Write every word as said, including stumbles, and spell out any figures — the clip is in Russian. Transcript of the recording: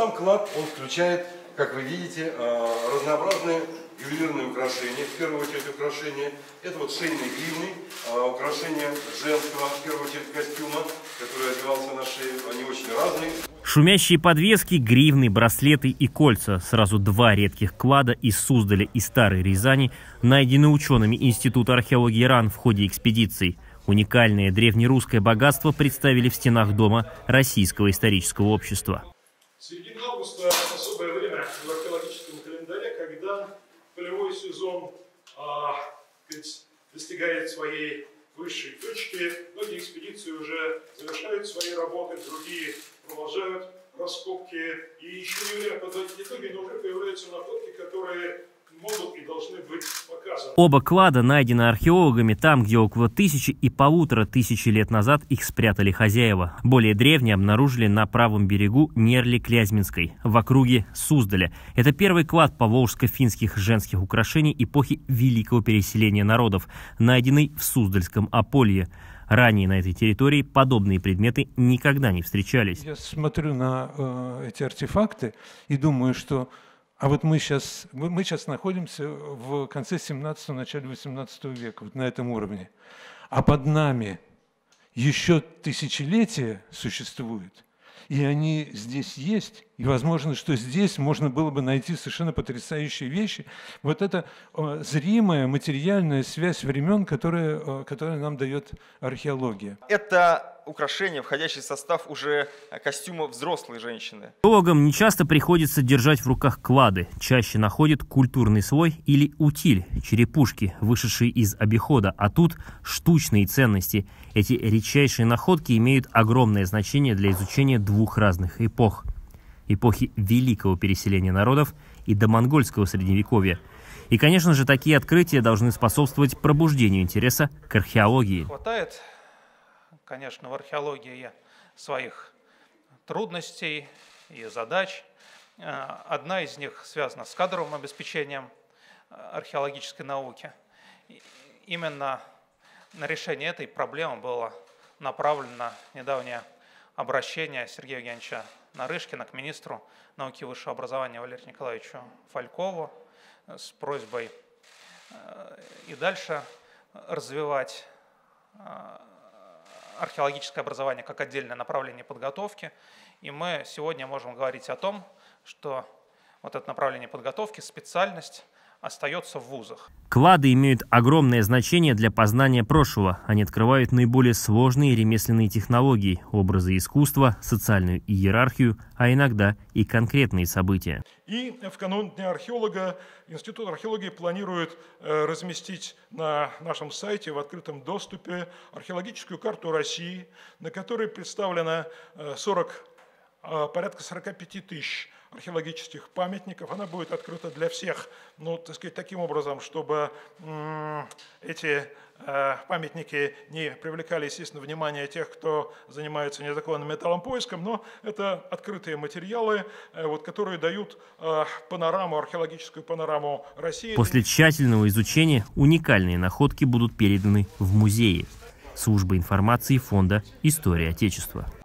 сам клад, он включает, как вы видите, разнообразные ювелирные украшения. В первую очередь украшения, это вот шейные гривны, украшения женского, в первую очередь костюма, который одевался на шею, они очень разные. Шумящие подвески, гривны, браслеты и кольца. Сразу два редких клада из Суздаля и Старой Рязани найдены учеными Института археологии РАН в ходе экспедиций. Уникальное древнерусское богатство представили в стенах дома Российского исторического общества. Середина августа – особое время в археологическом календаре, когда полевой сезон а, достигает своей высшей точки. Многие экспедиции уже завершают свои работы, другие продолжают раскопки. И еще не время подводить итоги, но уже появляются находки, которые могут и должны быть показаны. Оба клада найдены археологами там, где около тысячи и полутора тысячи лет назад их спрятали хозяева. Более древние обнаружили на правом берегу Нерли-Клязьминской, в округе Суздаля. Это первый клад поволжско-финских женских украшений эпохи Великого переселения народов, найденный в Суздальском Аполье. Ранее на этой территории подобные предметы никогда не встречались. Я смотрю на э, эти артефакты и думаю, что а вот мы сейчас, мы сейчас находимся в конце семнадцатого, начале восемнадцатого века, вот на этом уровне. А под нами еще тысячелетия существуют, и они здесь есть. И возможно, что здесь можно было бы найти совершенно потрясающие вещи. Вот это э, зримая, материальная связь времен, которая, э, которая нам дает археология. Это украшения, входящие в состав уже костюма взрослой женщины. Археологам нечасто приходится держать в руках клады. Чаще находят культурный слой или утиль, черепушки, вышедшие из обихода. А тут штучные ценности. Эти редчайшие находки имеют огромное значение для изучения двух разных эпох. Эпохи Великого переселения народов и домонгольского средневековья. И, конечно же, такие открытия должны способствовать пробуждению интереса к археологии. Хватает, конечно, в археологии своих трудностей и задач. Одна из них связана с кадровым обеспечением археологической науки. Именно на решение этой проблемы было направлено недавнее обращение Сергея Евгеньевича Нарышкина к министру науки и высшего образования Валерию Николаевичу Фалькову с просьбой и дальше развивать археологическое образование как отдельное направление подготовки. И мы сегодня можем говорить о том, что вот это направление подготовки, специальность остается в вузах. Клады имеют огромное значение для познания прошлого. Они открывают наиболее сложные ремесленные технологии, образы искусства, социальную иерархию, а иногда и конкретные события. И в канун Дня археолога Институт археологии планирует разместить на нашем сайте в открытом доступе археологическую карту России, на которой представлено сорок, порядка сорока пяти тысяч археологических памятников. Она будет открыта для всех, ну, так сказать, таким образом, чтобы м- эти э, памятники не привлекали, естественно, внимание тех, кто занимается незаконным металлопоиском, но это открытые материалы, э, вот, которые дают э, панораму, археологическую панораму России. После тщательного изучения уникальные находки будут переданы в музеи. Служба информации Фонда «История Отечества».